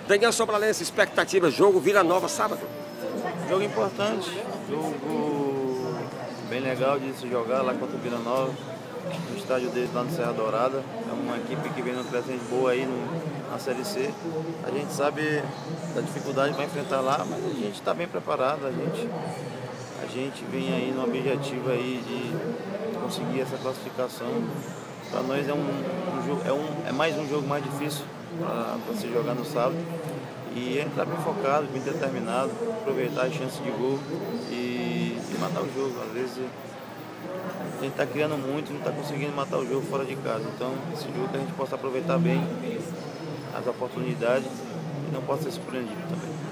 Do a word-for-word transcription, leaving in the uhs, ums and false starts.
Daniel Sobralense, expectativa, jogo Vila Nova sábado. Jogo importante, jogo bem legal de se jogar lá contra o Vila Nova, no estádio dele lá no Serra Dourada. É uma equipe que vem numa crescente boa aí no, na Série C. A gente sabe da dificuldade para enfrentar lá, mas a gente está bem preparado. A gente, a gente vem aí no objetivo aí de conseguir essa classificação. Para nós é, um, um jogo, é, um, é mais um jogo mais difícil para se jogar no sábado. E entrar bem focado, bem determinado, aproveitar a chance de gol e, e matar o jogo. Às vezes a gente está criando muito e não está conseguindo matar o jogo fora de casa. Então esse jogo que a gente possa aproveitar bem as oportunidades e não possa ser surpreendido também.